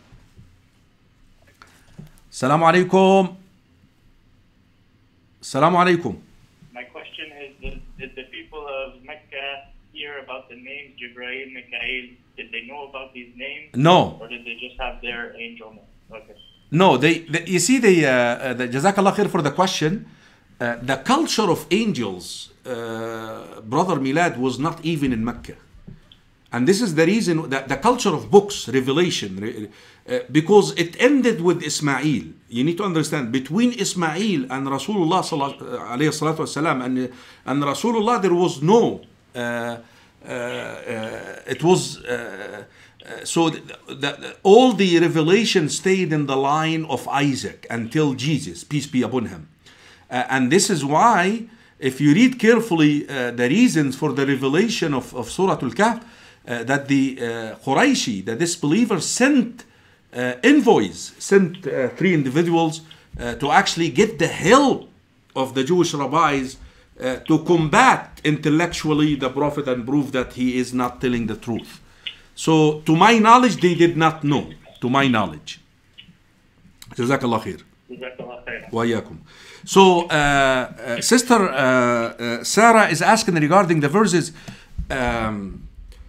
Assalamu alaikum. Assalamu alaikum. My question is, did, did the people of Mecca hear about the names Jibreel, Mikael? Did they know about these names? No. Or did they just have their angel name? Okay. No, they, they you see, the, uh, the Jazakallah khair for the question. Uh, the culture of angels, uh, Brother Milad, was not even in Mecca. And this is the reason that the culture of books, revelation, uh, because it ended with Ismail. You need to understand, between Ismail and Rasulullah alayhi salatu wasalam and, and Rasulullah, there was no, uh, uh, uh, it was, uh, uh, so the, the, all the revelation stayed in the line of Isaac until Jesus, peace be upon him. Uh, and this is why, if you read carefully uh, the reasons for the revelation of, of Surah Al-Kahf, Uh, that the uh, Qurayshi, the disbelievers, sent uh, envoys, sent uh, three individuals uh, to actually get the help of the Jewish rabbis uh, to combat intellectually the Prophet and prove that he is not telling the truth. So, to my knowledge, they did not know. To my knowledge. Jazakallah khair. Jazakallah khair. Wa iyyakum. So, uh, uh, Sister uh, uh, Sarah is asking regarding the verses. Um,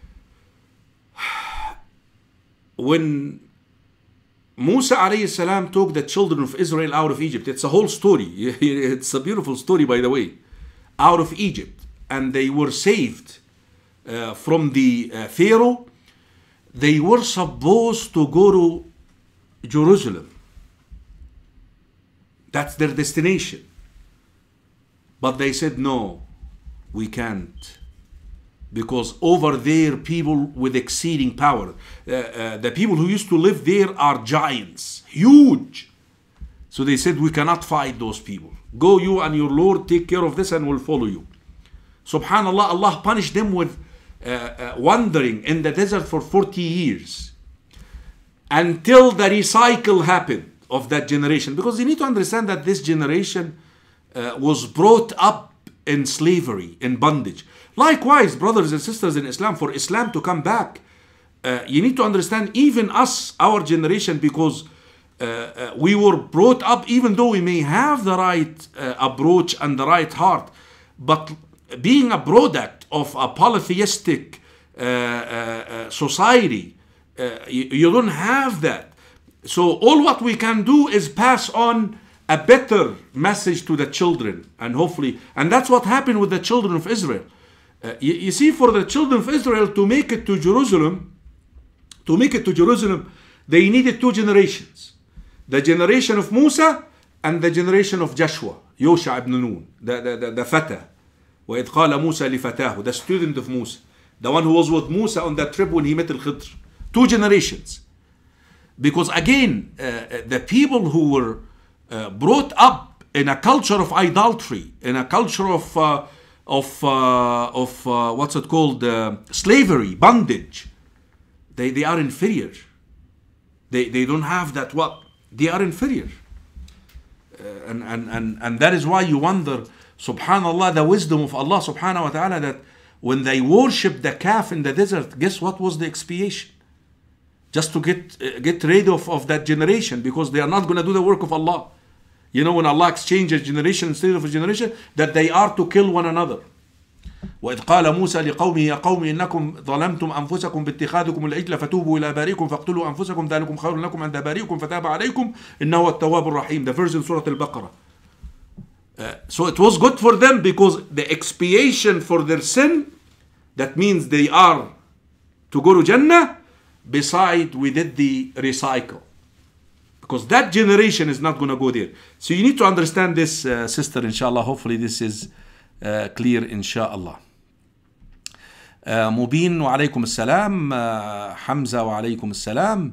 When Musa alayhi salam took the children of Israel out of Egypt, it's a whole story. It's a beautiful story, by the way. Out of Egypt, and they were saved uh, from the uh, Pharaoh. They were supposed to go to Jerusalem. That's their destination. But they said, no, we can't. Because over there, people with exceeding power. Uh, uh, the people who used to live there are giants, huge. So they said, we cannot fight those people. Go you and your Lord, take care of this and we'll follow you. Subhanallah, Allah punished them with uh, uh, wandering in the desert for forty years. Until the recycle happened of that generation. Because you need to understand that this generation uh, was brought up in slavery, in bondage. Likewise, brothers and sisters in Islam, for Islam to come back, uh, you need to understand, even us, our generation, because uh, uh, we were brought up, even though we may have the right uh, approach and the right heart, but being a product of a polytheistic uh, uh, uh, society, uh, you, you don't have that. So all what we can do is pass on a better message to the children, and hopefully, and that's what happened with the children of Israel. Uh, you, you see, for the children of Israel to make it to Jerusalem, to make it to Jerusalem, they needed two generations. The generation of Musa and the generation of Joshua, Yosha ibn Nun, the, the, the, the Fata. وَإِذْ قَالَ مُوسَى لِفَتَاهُ, the student of Musa. The one who was with Musa on that trip when he met Al-Khidr. Two generations. Because again, uh, the people who were uh, brought up in a culture of idolatry, in a culture of... Uh, of uh, of uh, what's it called, uh, slavery, bondage, they they are inferior. They they don't have that. What they are inferior, uh, and and and and that is why you wonder, subhanallah, the wisdom of Allah subhanahu wa taala, that when they worshipped the calf in the desert, guess what was the expiation? Just to get uh, get rid of of that generation, because they are not going to do the work of Allah. You know, when Allah exchanges generation instead of a generation, that they are to kill one another. وإذ قال موسى لقومه يا قوم إنكم ظلمتم أنفسكم باتخاذكم العجل فتوبوا إلى بارئكم فاقتلوا أنفسكم ذلكم خير لكم عند بارئكم فتاب عليكم إنه هو التواب الرحيم. The verse in Surah Al-Baqarah. Uh, so it was good for them because the expiation for their sin, that means they are to go to Jannah. Besides, we did the recycle. Because that generation is not going to go there. So you need to understand this, uh, sister, inshallah. Hopefully this is uh, clear, inshallah. Uh, Mubin wa alaykum as-salam. Uh, Hamza wa alaykum as-salam.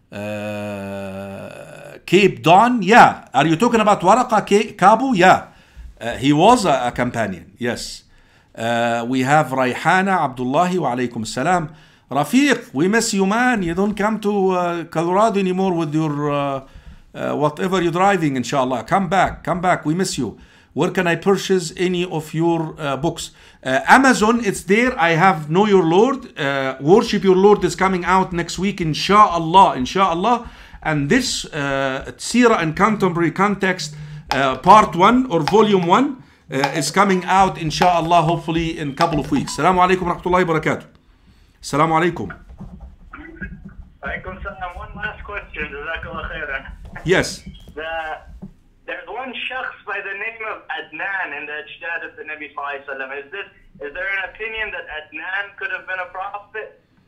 Uh, Cape Dawn, yeah. Are you talking about Waraqa Kabu? Yeah. Uh, he was a, a companion, yes. Uh, we have Rayhana Abdullahi wa alaykum as-salam. Rafiq, we miss you, man. You don't come to uh, Colorado anymore with your uh, uh, whatever you're driving, inshallah. Come back, come back. We miss you. Where can I purchase any of your uh, books? Uh, Amazon, it's there. I have Know Your Lord. Uh, Worship Your Lord is coming out next week, inshallah, inshallah. And this uh, Seerah and Contemporary Context, uh, part one or volume one, uh, is coming out, inshallah, hopefully in a couple of weeks. Assalamu alaikum wa rahmatullahi wa barakatuh. Assalamu alaikum. Alaikum salam. One last question. Jazakallah khairan. Yes. The, there's one shakhs by the name of Adnan in the Ajdad of the Nabi Sallallahu Alaihi Wasallam. Is this, is there an opinion that Adnan could have been a prophet?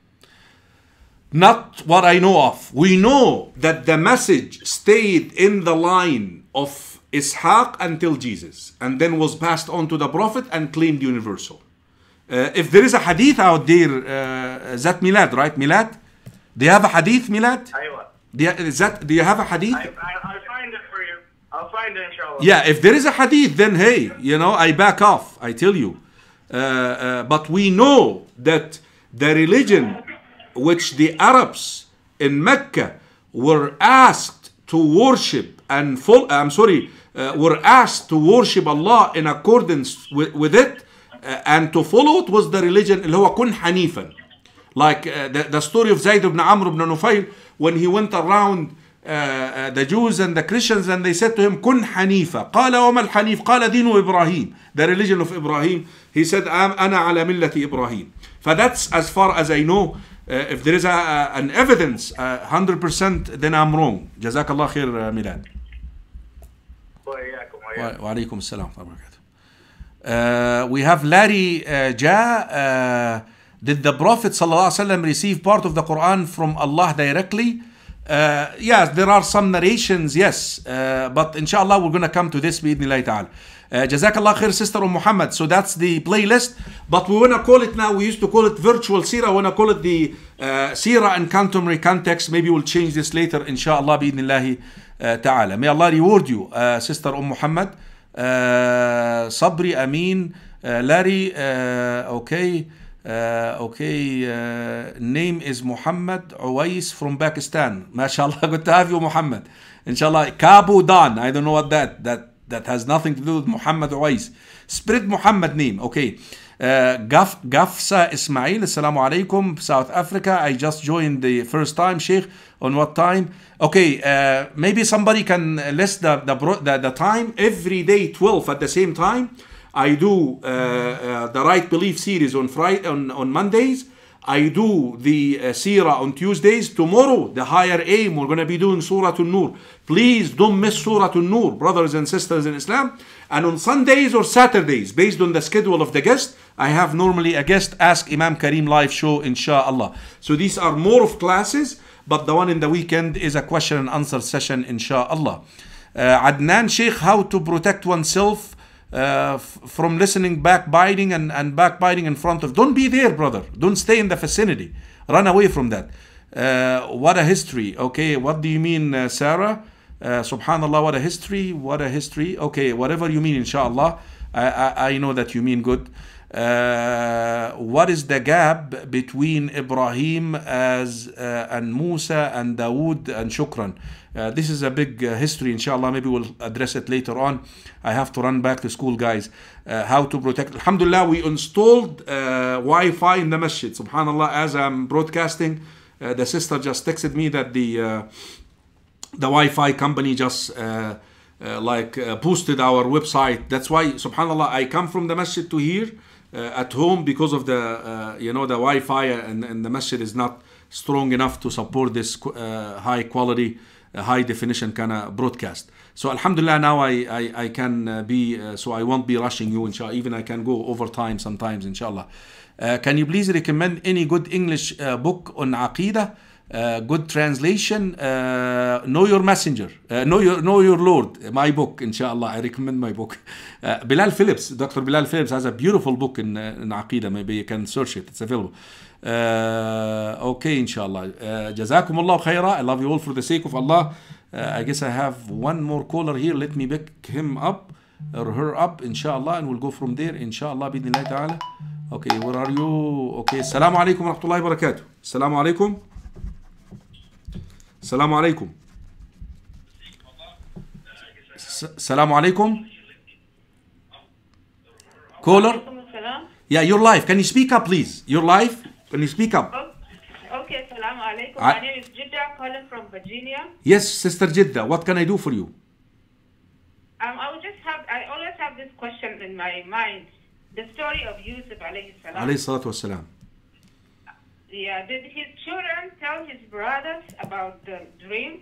Not what I know of. We know that the message stayed in the line of Ishaq until Jesus, and then was passed on to the Prophet and claimed universal. Uh, if there is a hadith out there, uh, that Milad, right? Milad? Do you have a hadith, Milad? Do you, is that, do you have a hadith? I, I, I'll find it for you. I'll find it, inshallah. Yeah, if there is a hadith, then hey, you know, I back off. I tell you. Uh, uh, but we know that the religion which the Arabs in Mecca were asked to worship and follow, I'm sorry, uh, were asked to worship Allah in accordance with, with it uh, and to follow it was the religion اللي هو كن حنيفا. Like uh, the, the story of Zayd ibn Amr ibn Nufayl, when he went around uh, uh, the Jews and the Christians and they said to him كن حنيفا. قال وما الحنيف؟ قال دين إبراهيم. The religion of Ibrahim. He said أنا على ملة إبراهيم. So that's as far as I know. Uh, if there is a, a, an evidence uh, one hundred percent, then I'm wrong. جزاك الله خير ميلاد. وعليكم السلام ورحمة الله وبركاته. We have Larry uh, Ja. Uh, did the Prophet sallallahu alaihi wasallam receive part of the Quran from Allah directly? Uh, yes, there are some narrations, yes. Uh, but inshallah we're going to come to this بإذن الله تعالى. Uh, Jazakallah khair, Sister Umm Muhammad. So that's the playlist. But we want to call it now, we used to call it virtual Seerah. We want to call it the uh, Seerah and contemporary context. Maybe we'll change this later, inshallah, bi'idhnillahi uh, ta'ala. May Allah reward you, uh, Sister Umm Muhammad. Uh, Sabri, Amin, uh, Larry, uh, okay. Uh, okay, uh, name is Muhammad Uwais from Pakistan. MashaAllah, good to have you, Muhammad. Inshallah, Kabu Dan. I don't know what that, that, that has nothing to do with Muhammad Uwais. Spirit Muhammad name, okay. Uh, Gaf, Gafsa Ismail, Assalamu alaikum, South Africa. I just joined the first time, Sheikh. On what time? Okay, uh, maybe somebody can list the, the, the, the time. Every day, twelve at the same time. I do uh, uh, the Right Belief series on Friday, on, on Mondays. I do the uh, Seerah on Tuesdays. Tomorrow, the higher aim, we're going to be doing Surah An-Nur. Please don't miss Surah An-Nur, brothers and sisters in Islam. And on Sundays or Saturdays, based on the schedule of the guest, I have normally a guest Ask Imam Kareem live show, inshallah. So these are more of classes, but the one in the weekend is a question and answer session, inshallah. Uh, Adnan Sheikh, how to protect oneself Uh, from listening, backbiting and, and backbiting in front of. Don't be there, brother. Don't stay in the vicinity. Run away from that. Uh, what a history. Okay, what do you mean, uh, Sarah? Uh, Subhanallah, what a history. What a history. Okay, whatever you mean, inshallah. I, I, I know that you mean good. Uh, what is the gap between Ibrahim as uh, and Musa and Dawood and Shukran? Uh, this is a big uh, history, inshallah. Maybe we'll address it later on. I have to run back to school, guys. Uh, how to protect. Alhamdulillah, we installed uh, Wi-Fi in the masjid. Subhanallah, as I'm broadcasting, uh, the sister just texted me that the uh, the Wi-Fi company just uh, uh, like uh, boosted our website. That's why, subhanallah, I come from the masjid to here uh, at home because of the uh, you know the Wi-Fi and, and the masjid is not strong enough to support this uh, high quality, uh, high definition kind of broadcast. So alhamdulillah, now I I, I can uh, be uh, so I won't be rushing you, inshallah. Even I can go over time sometimes, inshallah. Uh, can you please recommend any good English uh, book on Aqidah? Uh, good translation, uh, Know Your Messenger, uh, know, your, know Your Lord, my book, inshallah. I recommend my book. Uh, Bilal Phillips, Doctor Bilal Phillips has a beautiful book in, uh, in Aqidah. Maybe you can search it, it's available. Uh, okay, inshallah. Uh, Jazakum Allah khaira. I love you all for the sake of Allah. Uh, I guess I have one more caller here. Let me pick him up or her up, inshallah, and we'll go from there, inshallah, bidnillahi ta'ala. Okay, where are you? Okay, assalamu alaikum wa rahmatullahi wa barakatuh. Assalamu alaikum. Assalamu alaikum. Assalamu alaikum. Caller? Yeah, you're live. Can you speak up, please? You're live. Can you speak up? Okay, assalamu alaikum. My name is Jidda, calling from Virginia. Yes, Sister Jidda. What can I do for you? Um, I would just have, I always have this question in my mind. The story of Yusuf alayhi salam. Alayhi salatu wassalam. Yeah, did his children tell his brothers about the dream?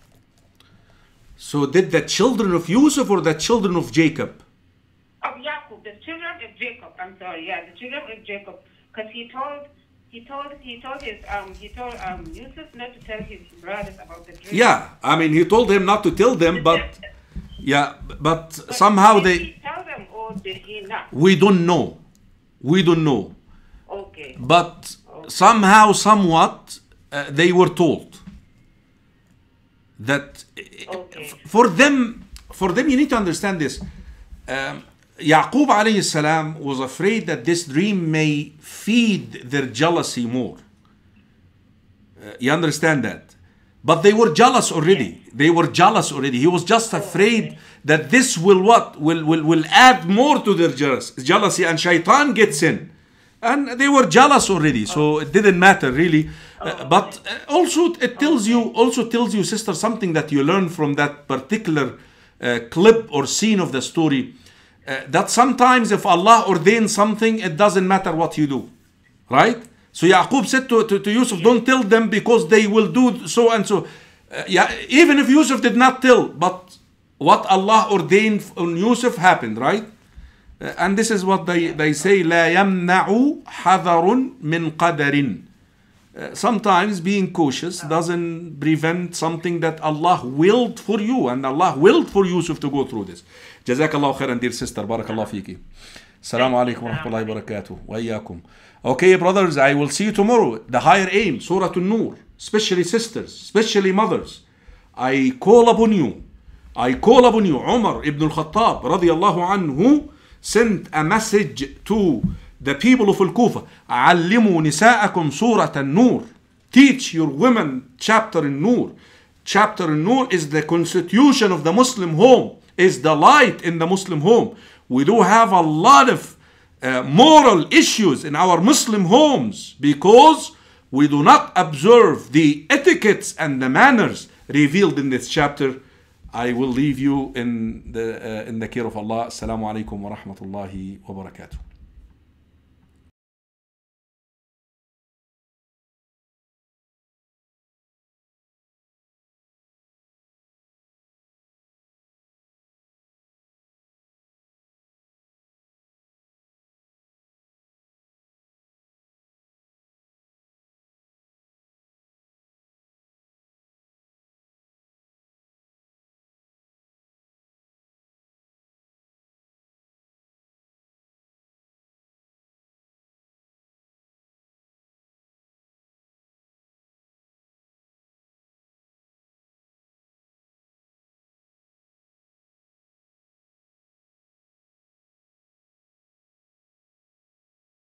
So did the children of Yusuf or the children of Jacob? Of Jacob, the children of Jacob, I'm sorry, yeah, the children of Jacob. Because he told he told he told his um he told um Yusuf not to tell his brothers about the dream. Yeah, I mean, he told him not to tell them, but yeah, but, But somehow did they. he tell them or did he not? We don't know. We don't know. Okay. But somehow, somewhat, uh, they were told that Okay. for them, for them, you need to understand this. Um, Yaqub alayhi salam was afraid that this dream may feed their jealousy more. Uh, you understand that? But they were jealous already. They were jealous already. He was just afraid that this will what? Will, will, will add more to their jealous, jealousy, and shaitan gets in. And they were jealous already, so it didn't matter really. Uh, but uh, also it tells you, also tells you, sister, something that you learn from that particular uh, clip or scene of the story. Uh, that sometimes if Allah ordains something, it doesn't matter what you do, right? So Yaqub said to, to, to Yusuf, don't tell them because they will do so and so. Uh, yeah, even if Yusuf did not tell, but what Allah ordained on Yusuf happened, right? Uh, and this is what they, they say, لا يمنع حذر من قدر. Uh, sometimes being cautious doesn't prevent something that Allah willed for you, and Allah willed for Yusuf to go through this. Jazakallah khairan, dear sister. Barakallah fiki. Assalamu alaikum wa rahmatullahi wa barakatuh. Wa iyaakum. Okay, brothers, I will see you tomorrow. The higher aim, Surah An-Nur, especially sisters, especially mothers. I call upon you. I call upon you. Umar ibn al-Khattab radiyallahu anhu sent a message to the people of Al-Kufa. علموا نساءكم سورة النور. Teach your women chapter in Nur. Chapter in Nur is the constitution of the Muslim home, is the light in the Muslim home. We do have a lot of uh, moral issues in our Muslim homes because we do not observe the etiquettes and the manners revealed in this chapter. I will leave you in the uh, in the care of Allah. Assalamu alaikum wa rahmatullahi wa barakatuh.